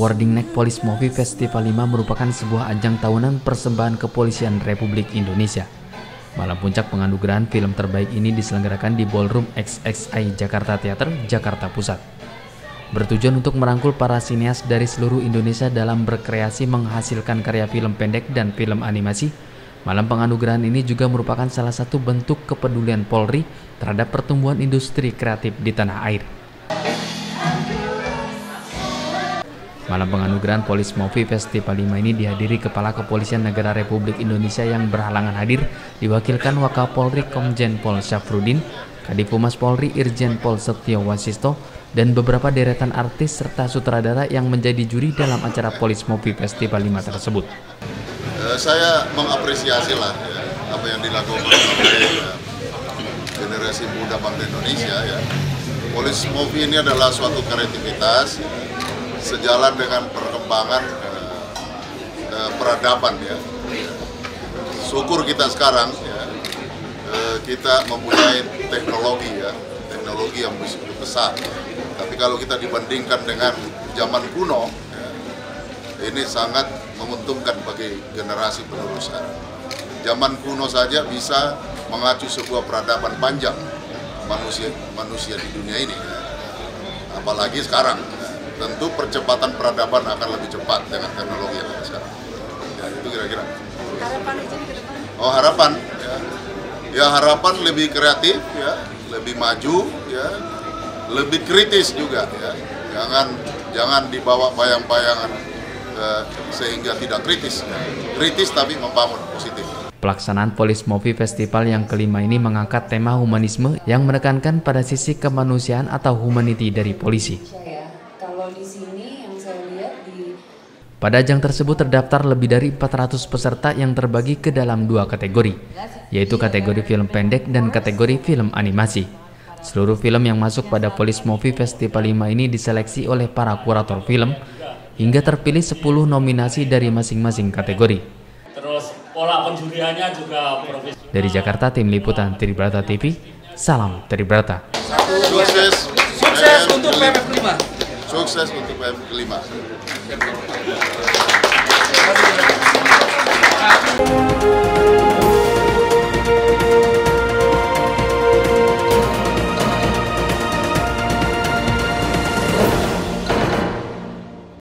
Wording Neck Police Movie Festival 5 merupakan sebuah ajang tahunan persembahan kepolisian Republik Indonesia. Malam puncak penganugerahan film terbaik ini diselenggarakan di Ballroom XXI Jakarta Theater, Jakarta Pusat. Bertujuan untuk merangkul para sineas dari seluruh Indonesia dalam berkreasi menghasilkan karya film pendek dan film animasi, malam penganugerahan ini juga merupakan salah satu bentuk kepedulian Polri terhadap pertumbuhan industri kreatif di tanah air. Malam penganugerahan Police Movie Festival 5 ini dihadiri Kepala Kepolisian Negara Republik Indonesia yang berhalangan hadir, diwakilkan Wakapolri Komjen Pol Syafruddin, Kadif Humas Polri Irjen Pol Setio Wasisto, dan beberapa deretan artis serta sutradara yang menjadi juri dalam acara Police Movie Festival 5 tersebut. Saya mengapresiasi lah apa yang dilakukan oleh generasi muda bangsa Indonesia ya. Police Movie ini adalah suatu kreativitas sejalan dengan perkembangan peradaban ya. Syukur kita sekarang ya, kita mempunyai teknologi yang besar. Tapi kalau kita dibandingkan dengan zaman kuno, ya, ini sangat menguntungkan bagi generasi penerusan. Zaman kuno saja bisa mengacu sebuah peradaban panjang manusia di dunia ini. Ya. Apalagi sekarang. Tentu percepatan peradaban akan lebih cepat dengan teknologi yang ada sekarang. Ya, itu kira-kira. Harapan aja ke depan? Oh, harapan. Ya, harapan lebih kreatif, ya, lebih maju, ya, lebih kritis juga, ya. Jangan dibawa bayang-bayangan sehingga tidak kritis. Ya. Kritis tapi membangun positif. Pelaksanaan Police Movie Festival yang kelima ini mengangkat tema humanisme yang menekankan pada sisi kemanusiaan atau humanity dari polisi. Di sini yang saya lihat Pada ajang tersebut terdaftar lebih dari 400 peserta yang terbagi ke dalam dua kategori, yaitu kategori film pendek dan kategori film animasi. Seluruh film yang masuk pada Police Movie Festival 5 ini diseleksi oleh para kurator film hingga terpilih 10 nominasi dari masing-masing kategori. Terus pola penjuriannya juga profesional. Dari Jakarta, tim liputan Tribrata TV, salam Tribrata. Sukses untuk PMF 5. Sukses untuk PMF 5.